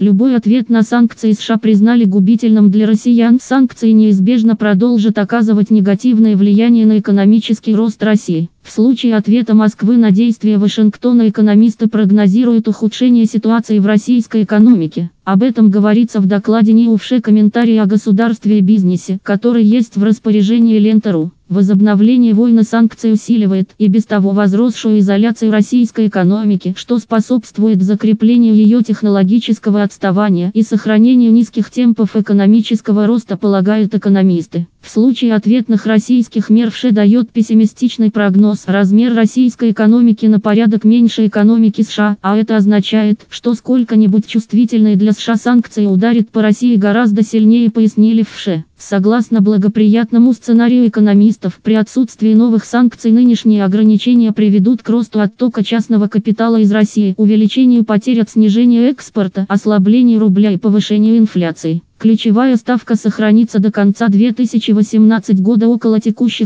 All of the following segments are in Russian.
Любой ответ на санкции США признали губительным для россиян. Санкции неизбежно продолжат оказывать негативное влияние на экономический рост России. В случае ответа Москвы на действия Вашингтона экономисты прогнозируют ухудшение ситуации в российской экономике. Об этом говорится в докладе НИУФШ «Комментарии о государстве и бизнесе», который есть в распоряжении Лента.ру. Возобновление войны санкций усиливает и без того возросшую изоляцию российской экономики, что способствует закреплению ее технологического отставания и сохранению низких темпов экономического роста, полагают экономисты. В случае ответных российских мер ВШЭ дает пессимистичный прогноз: размер российской экономики на порядок меньше экономики США, а это означает, что сколько-нибудь чувствительные для США санкции ударят по России гораздо сильнее, пояснили в ВШЭ. Согласно благоприятному сценарию экономистов, при отсутствии новых санкций нынешние ограничения приведут к росту оттока частного капитала из России, увеличению потерь от снижения экспорта, ослаблению рубля и повышению инфляции. Ключевая ставка сохранится до конца 2018 года около текущих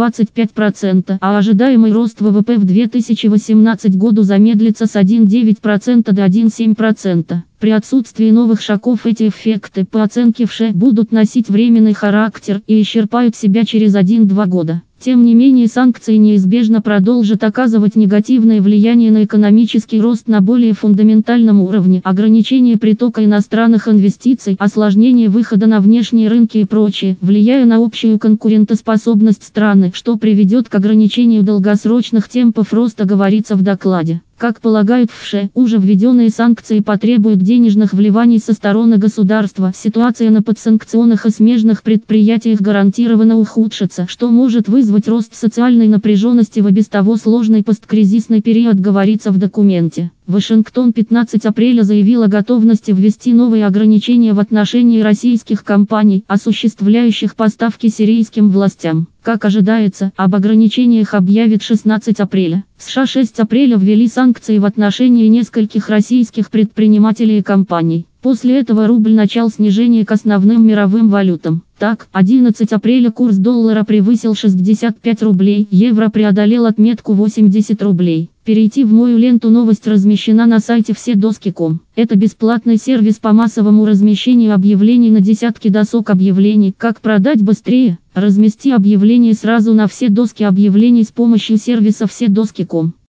7,25%, а ожидаемый рост ВВП в 2018 году замедлится с 1,9% до 1,7%. При отсутствии новых шоков эти эффекты, по оценке ВШЭ, будут носить временный характер и исчерпают себя через 1-2 года. Тем не менее, санкции неизбежно продолжат оказывать негативное влияние на экономический рост на более фундаментальном уровне: ограничение притока иностранных инвестиций, осложнение выхода на внешние рынки и прочее, влияя на общую конкурентоспособность страны, что приведет к ограничению долгосрочных темпов роста, говорится в докладе. Как полагают в ВШЭ, уже введенные санкции потребуют денежных вливаний со стороны государства. Ситуация на подсанкционных и смежных предприятиях гарантированно ухудшится, что может вызвать рост социальной напряженности в и без того сложный посткризисный период, говорится в документе. Вашингтон 15 апреля заявил о готовности ввести новые ограничения в отношении российских компаний, осуществляющих поставки сирийским властям. Как ожидается, об ограничениях объявит 16 апреля. США 6 апреля ввели санкции в отношении нескольких российских предпринимателей и компаний. После этого рубль начал снижение к основным мировым валютам. Так, 11 апреля курс доллара превысил 65 рублей, евро преодолел отметку 80 рублей. Перейти в мою ленту. Новость размещена на сайте вседоски.ком. Это бесплатный сервис по массовому размещению объявлений на десятки досок объявлений. Как продать быстрее? Размести объявление сразу на все доски объявлений с помощью сервиса вседоски.ком.